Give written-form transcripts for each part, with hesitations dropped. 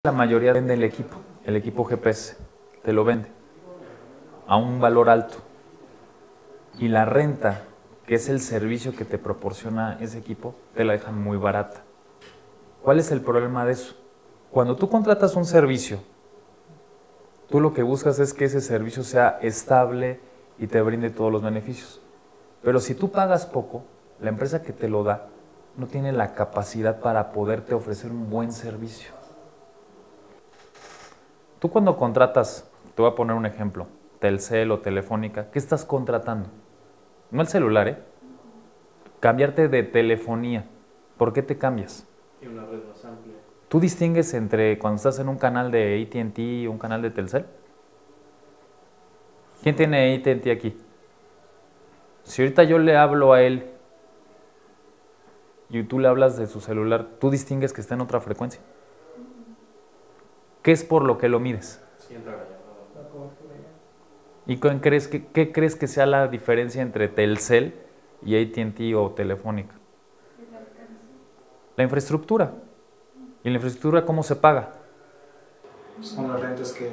La mayoría vende el equipo GPS, te lo vende a un valor alto. Y la renta, que es el servicio que te proporciona ese equipo, te la dejan muy barata. ¿Cuál es el problema de eso? Cuando tú contratas un servicio, tú lo que buscas es que ese servicio sea estable y te brinde todos los beneficios. Pero si tú pagas poco, la empresa que te lo da no tiene la capacidad para poderte ofrecer un buen servicio. Tú cuando contratas, te voy a poner un ejemplo, Telcel o Telefónica, ¿qué estás contratando? No el celular, ¿eh? Cambiarte de telefonía. ¿Por qué te cambias? Y una red más amplia. ¿Tú distingues entre cuando estás en un canal de AT&T y un canal de Telcel? ¿Quién tiene AT&T aquí? Si ahorita yo le hablo a él y tú le hablas de su celular, ¿tú distingues que está en otra frecuencia? ¿Qué es por lo que lo mides? Sí, entra la llamada. ¿Y qué crees que sea la diferencia entre Telcel y AT&T o Telefónica? La infraestructura. ¿Y la infraestructura cómo se paga? Son las rentas que...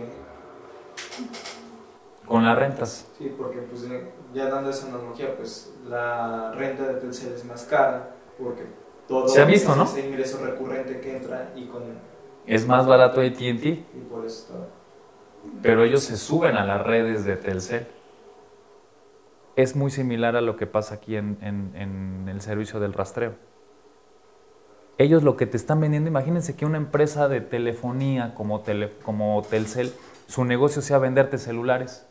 Con las rentas. Sí, porque pues ya dando esa analogía, pues la renta de Telcel es más cara porque todo Se ha visto, ¿no? ese ingreso recurrente que entra y con... Es más barato AT&T, Y por eso está... pero ellos se suben a las redes de Telcel. Es muy similar a lo que pasa aquí en el servicio del rastreo. Ellos lo que te están vendiendo, imagínense que una empresa de telefonía como Telcel, su negocio sea venderte celulares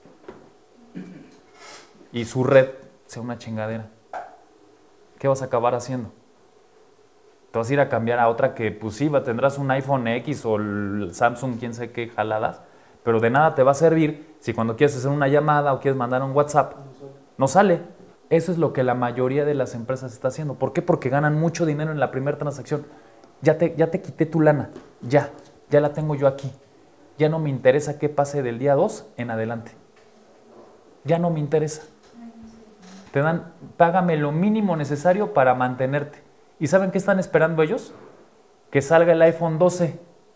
y su red sea una chingadera. ¿Qué vas a acabar haciendo? Te vas a ir a cambiar a otra que pues sí, tendrás un iPhone X o el Samsung, quién sabe qué jaladas, pero de nada te va a servir si cuando quieres hacer una llamada o quieres mandar un WhatsApp, no sale. Eso es lo que la mayoría de las empresas está haciendo. ¿Por qué? Porque ganan mucho dinero en la primera transacción. Ya te quité tu lana, ya la tengo yo aquí. Ya no me interesa qué pase del día 2 en adelante. Ya no me interesa. Te dan, págame lo mínimo necesario para mantenerte. ¿Y saben qué están esperando ellos? Que salga el iPhone 12.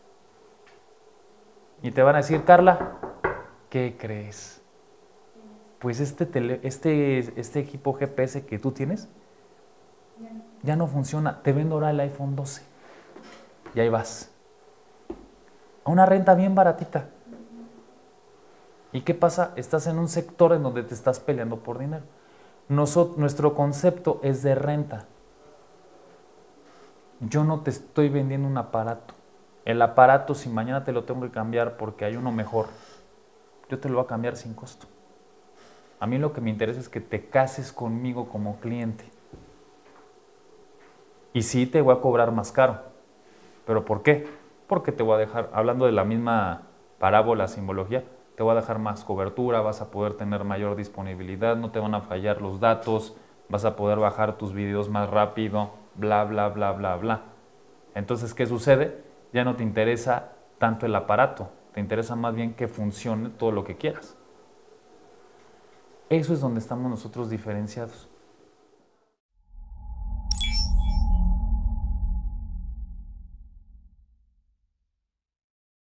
Y te van a decir, Carla, ¿qué crees? Pues este equipo GPS que tú tienes ya no funciona. Te vendo ahora el iPhone 12. Y ahí vas. A una renta bien baratita. ¿Y qué pasa? Estás en un sector en donde te estás peleando por dinero. Nuestro concepto es de renta. Yo no te estoy vendiendo un aparato. El aparato, si mañana te lo tengo que cambiar porque hay uno mejor, yo te lo voy a cambiar sin costo. A mí lo que me interesa es que te cases conmigo como cliente. Y sí te voy a cobrar más caro. ¿Pero por qué? Porque te voy a dejar, hablando de la misma parábola, simbología, te voy a dejar más cobertura, vas a poder tener mayor disponibilidad, no te van a fallar los datos, vas a poder bajar tus videos más rápido, bla, bla, bla, bla, bla. Entonces, ¿qué sucede? Ya no te interesa tanto el aparato, te interesa más bien que funcione todo lo que quieras. Eso es donde estamos nosotros diferenciados.